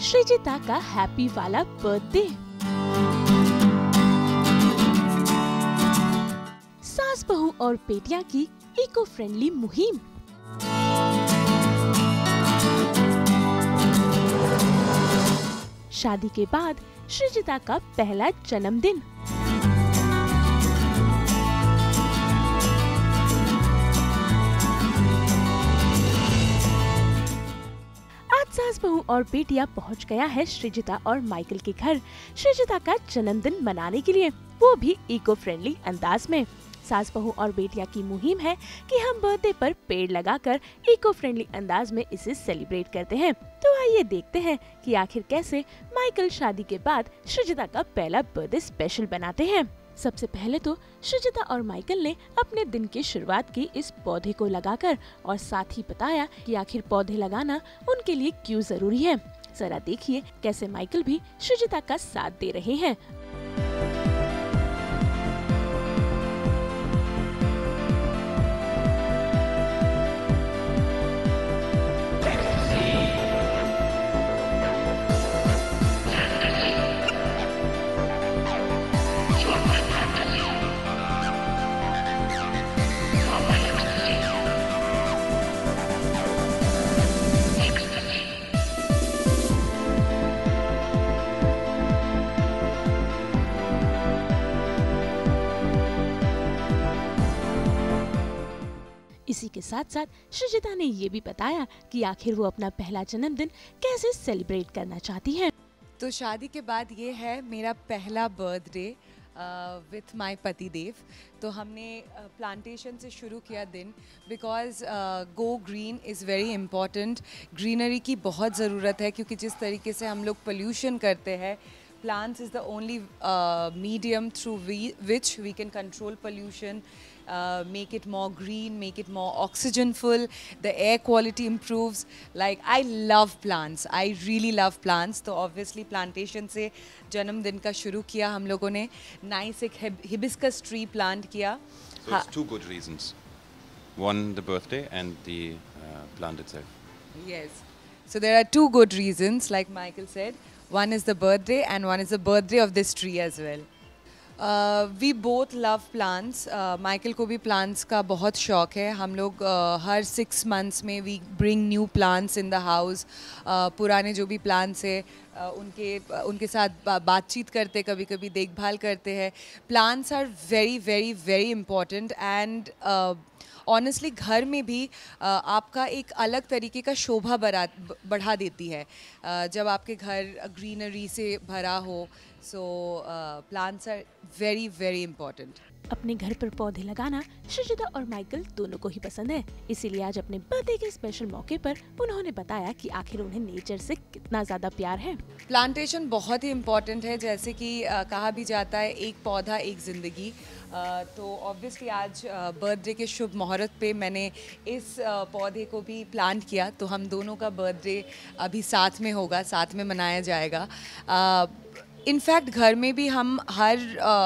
श्रीजिता का हैप्पी वाला बर्थडे। सास बहू और बेटियां की इको फ्रेंडली मुहिम। शादी के बाद श्रीजिता का पहला जन्मदिन। सास बहू और बेटियां पहुंच गया है श्रीजिता और माइकल के घर श्रीजिता का जन्मदिन मनाने के लिए, वो भी इको फ्रेंडली अंदाज में। सास बहू और बेटियां की मुहिम है कि हम बर्थडे पर पेड़ लगाकर इको फ्रेंडली अंदाज में इसे सेलिब्रेट करते हैं। तो आइए देखते हैं कि आखिर कैसे माइकल शादी के बाद श्रीजिता का पहला बर्थडे स्पेशल बनाते हैं। सबसे पहले तो श्रीजिता और माइकल ने अपने दिन की शुरुआत की इस पौधे को लगाकर और साथ ही बताया कि आखिर पौधे लगाना उनके लिए क्यों जरूरी है। जरा देखिए कैसे माइकल भी श्रीजिता का साथ दे रहे हैं। इसी के साथ साथ श्रीजिता ने ये भी बताया कि आखिर वो अपना पहला जन्मदिन कैसे सेलिब्रेट करना चाहती हैं। तो शादी के बाद ये है मेरा पहला बर्थडे विथ माय पति देव। तो हमने प्लांटेशन से शुरू किया दिन, because go green is very important. Greenery की बहुत ज़रूरत है, क्योंकि जिस तरीके से हम लोग पोल्यूशन करते हैं, plants is the only medium through which we can control pollution, make it more green, make it more oxygen full, the air quality improves. Like, I love plants, I really love plants. तो obviously plantation से जन्मदिन का शुरू किया हम लोगों ने। Nice एक hibiscus tree plant किया। So it's two good reasons. One, the birthday, and the plant itself. Yes. So there are two good reasons, like Michael said. One is the birthday and one is the birthday of this tree as well. We both love plants. Michael को भी plants का बहुत शौक है। हम लोग हर 6 months में we bring new plants in the house. पुराने जो भी plants है उनके साथ बातचीत करते, कभी कभी देखभाल करते हैं। Plants are very very very important and honestly घर में भी आपका एक अलग तरीके का शोभा बढ़ा देती है जब आपके घर ग्रीनरी से भरा हो। So plants are very very important. अपने घर पर पौधे लगाना श्रीजिता और माइकल दोनों को ही पसंद है, इसीलिए आज अपने बर्थडे के स्पेशल मौके पर उन्होंने बताया कि आखिर उन्हें नेचर से कितना ज्यादा प्यार है। प्लांटेशन बहुत ही इम्पोर्टेंट है, जैसे कि कहा भी जाता है एक पौधा एक जिंदगी। तो ऑब्वियसली आज बर्थडे के शुभ मुहूर्त पे मैंने इस पौधे को भी प्लांट किया। तो हम दोनों का बर्थडे अभी साथ में होगा, साथ में मनाया जाएगा। इनफैक्ट घर में भी हम हर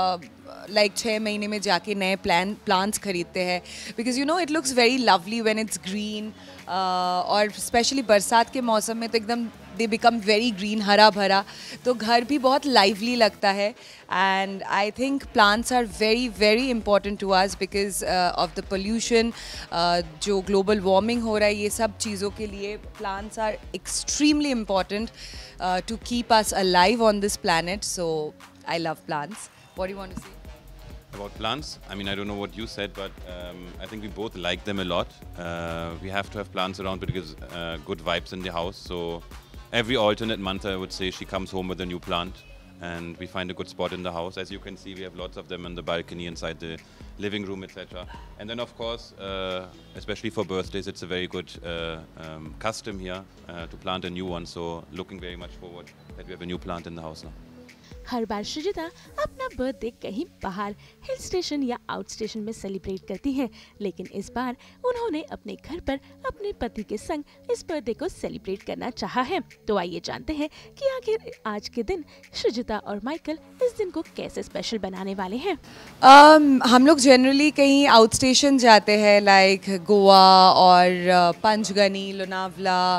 6 महीने में जाके नए प्लांट्स खरीदते हैं, because you know it looks very lovely when it's green. और स्पेशली बरसात के मौसम में तो एकदम दे बिकम वेरी ग्रीन, हरा भरा, तो घर भी बहुत लाइवली लगता है। And I think plants are very very important to us because of the pollution, जो ग्लोबल वार्मिंग हो रहा है, ये सब चीज़ों के लिए plants are extremely important to keep us alive on this planet. So I love plants. What do you want to say about plants? I mean, I don't know what you said, but I think we both like them a lot. We have to have plants around, but it gives good vibes in the house. So every alternate month, I would say, she comes home with a new plant and we find a good spot in the house. As you can see, we have lots of them on the balcony, inside the living room, etc. And then of course, especially for birthdays, it's a very good custom here to plant a new one. So looking very much forward that we have a new plant in the house now. हर बार श्रीजिता अपना birthday कहीं बाहर hill station या out station में celebrate करती हैं, लेकिन इस बार उन्होंने अपने घर पर अपने पति के संग इस बर्थडे को सेलिब्रेट करना चाहा है। तो आइए जानते हैं कि आखिर आज के दिन श्रीजिता और माइकल इस दिन को कैसे स्पेशल बनाने वाले हैं। हम लोग जनरली कहीं आउट स्टेशन जाते हैं, लाइक गोवा और पंचगनी, लोनावला,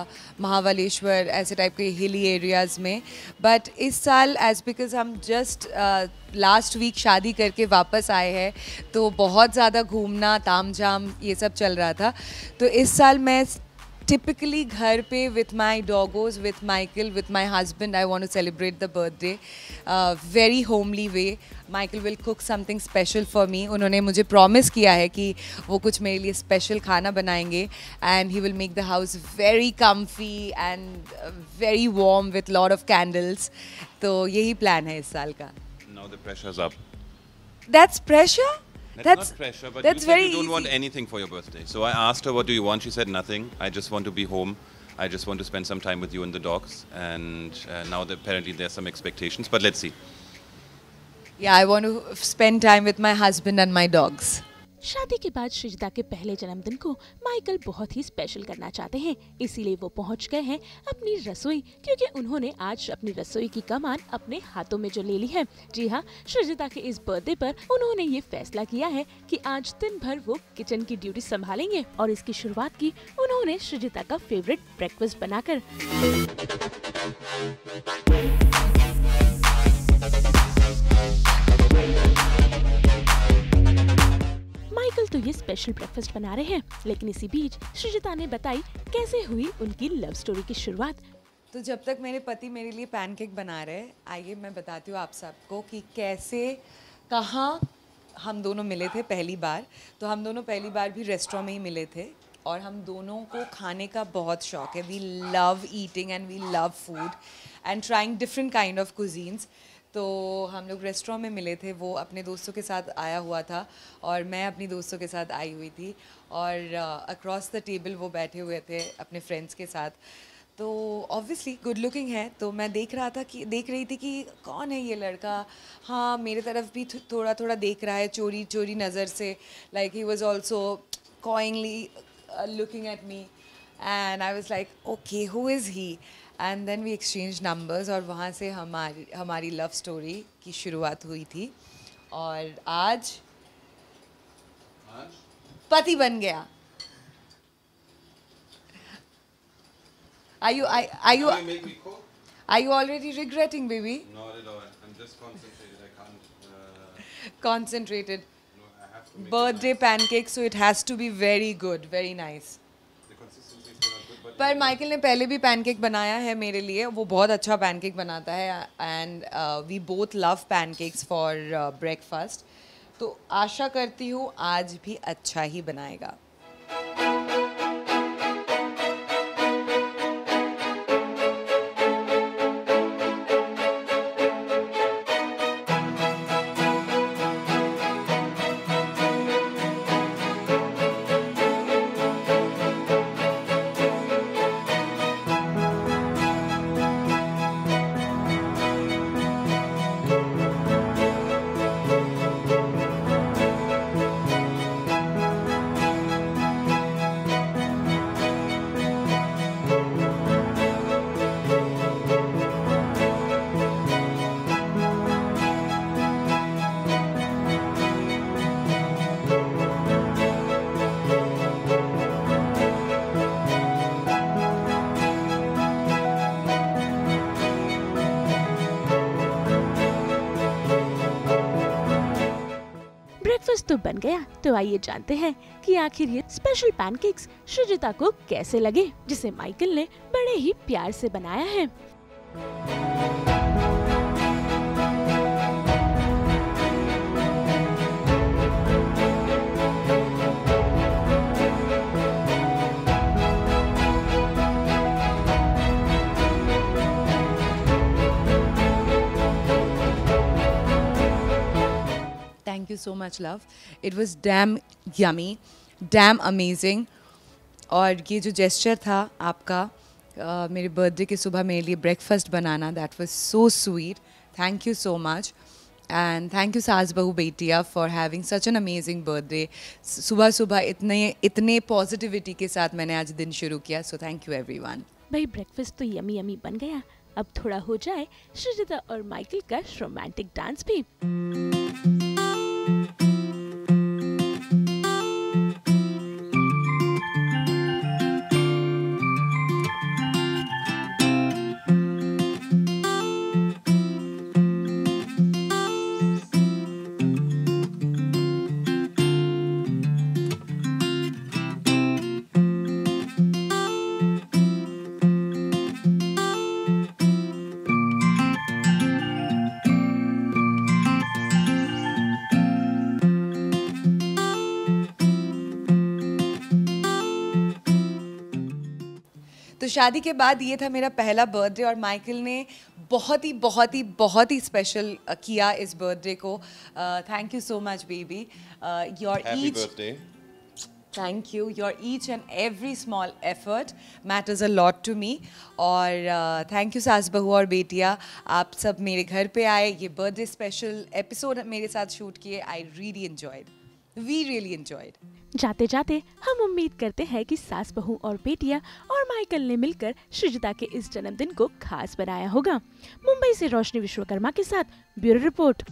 महाबलेश्वर ऐसे टाइप के हिली एरियाज़ में. बट इस साल as because we just last week शादी करके वापस आए हैं, तो बहुत ज़्यादा घूमना, तामझाम ये सब चल रहा था. तो इस साल मैं typically घर पे with my doggos, with Michael, with my husband, I want to celebrate the birthday very homely way. Michael will cook something special for me. उन्होंने मुझे promise किया है कि वो कुछ मेरे लिए special खाना बनाएंगे, and he will make the house very comfy and very warm with lot of candles. तो यही plan है इस साल का. Now the pressure's up. That's pressure? That's not pressure, but that's you said very you don't want easy. anything for your birthday. So I asked her, what do you want? She said nothing. I just want to be home. I just want to spend some time with you and the dogs. And now apparently there's some expectations, but let's see. Yeah, I want to spend time with my husband and my dogs. शादी के बाद सृजिता के पहले जन्मदिन को Michael बहुत ही special करना चाहते हैं, इसीलिए वो पहुंच गए हैं अपनी रसोई, क्योंकि उन्होंने आज अपनी रसोई की कमान अपने हाथों में जो ले ली है. जी हाँ, सृजिता के इस बर्थडे पर उन्होंने ये फैसला किया है कि आज दिन भर वो किचन की ड्यूटी संभालेंगे और इसकी शुरुआत की उन्होंने सृजिता का फेवरेट ब्रेकफास्ट बनाकर. माइकल तो ये स्पेशल ब्रेकफास्ट बना रहे हैं, लेकिन इसी बीच सृजिता ने बताई कैसे हुई उनकी लव स्टोरी की शुरुआत. तो जब तक मेरे पति मेरे लिए पैनकेक बना रहे, आइए मैं बताती हूँ आप सबको कि कैसे, कहाँ हम दोनों मिले थे पहली बार. तो हम दोनों पहली बार भी रेस्टोरेंट में ही मिले थे, और हम दोनों को खाने का बहुत शौक है. We love eating and we love food and trying different kind of cuisines. तो हम लोग रेस्टोरेंट में मिले थे. वो अपने दोस्तों के साथ आया हुआ था और मैं अपनी दोस्तों के साथ आई हुई थी, और अक्रॉस द टेबल वो बैठे हुए थे अपने फ्रेंड्स के साथ. तो ऑब्वियसली गुड लुकिंग है, तो मैं देख रही थी कि कौन है ये लड़का. हाँ, मेरे तरफ भी थोड़ा थोड़ा देख रहा है चोरी चोरी नज़र से. Like he was also coyly looking at me, and I was like, okay, who is he? And then we exchanged numbers, और वहाँ से हमारी लव स्टोरी की शुरुआत हुई थी, और आज पति बन गया. Are you already regretting, baby? Not at all. I'm just concentrated. I can't. Concentrated. No, I have to make Birthday pancake, so it has to be very good, very nice. the consistency is still not good, but पर Michael ने पहले भी pancake बनाया है मेरे लिए. वो बहुत अच्छा पैनकेक बनाता है, and we both love pancakes for breakfast. तो आशा करती हूँ आज भी अच्छा ही बनाएगा. ब्रेकफास्ट तो बन गया, तो आइए जानते हैं कि आखिर ये स्पेशल पैनकेक्स सृजिता को कैसे लगे, जिसे माइकल ने बड़े ही प्यार से बनाया है. Thank you so much, love. It was damn yummy, damn amazing. और ये जो जेस्चर था आपका मेरे बर्थडे के सुबह मेरे लिए ब्रेकफास्ट बनाना, that was so sweet. Thank you so much, and thank you Saas Bahu Betiya for having such an amazing birthday. सुबह सुबह इतने पॉजिटिविटी के साथ मैंने आज दिन शुरू किया. So thank you everyone. भाई ब्रेकफास्ट तो यमी यमी बन गया, अब थोड़ा हो जाए सृजिता और माइकल का रोमांटिक डांस भी. तो शादी के बाद ये था मेरा पहला बर्थडे और माइकल ने बहुत ही स्पेशल किया इस बर्थडे को. Thank you so much baby. Your Happy each birthday. Thank you. Your each and every small effort matters a lot to me. और थैंक यू सास बहू और बेटिया, आप सब मेरे घर पे आए, ये बर्थडे स्पेशल एपिसोड मेरे साथ शूट किए. I really enjoyed. We really enjoyed. जाते जाते हम उम्मीद करते हैं कि सास बहू और बेटिया और माइकल ने मिलकर सृजिता के इस जन्मदिन को खास बनाया होगा. मुंबई से रोशनी विश्वकर्मा के साथ ब्यूरो रिपोर्ट.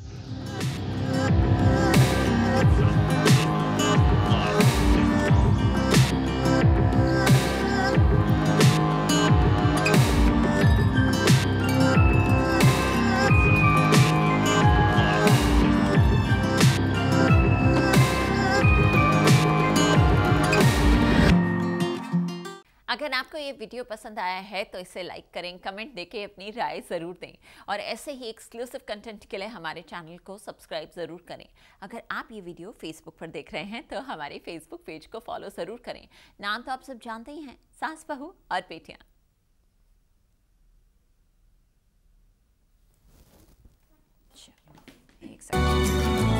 अगर आपको ये वीडियो पसंद आया है तो इसे लाइक करें, कमेंट देके अपनी राय ज़रूर दें और ऐसे ही एक्सक्लूसिव कंटेंट के लिए हमारे चैनल को सब्सक्राइब ज़रूर करें. अगर आप ये वीडियो फेसबुक पर देख रहे हैं तो हमारे फेसबुक पेज को फॉलो ज़रूर करें. नाम तो आप सब जानते ही हैं, सास बहू और बेटियां. चलो एक सेकंड.